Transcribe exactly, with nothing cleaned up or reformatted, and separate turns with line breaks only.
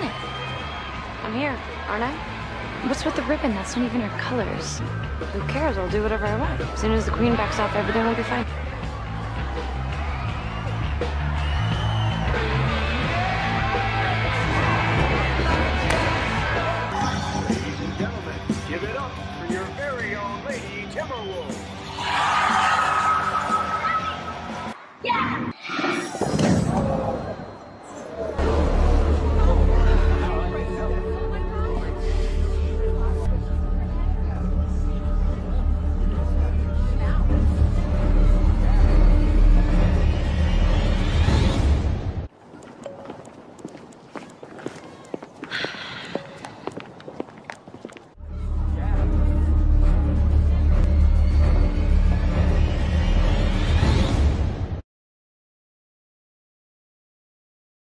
it. I'm here, aren't I? What's with the ribbon? That's not even her colors. Who cares? I'll do whatever I want. As soon as the queen backs off, everything will be fine.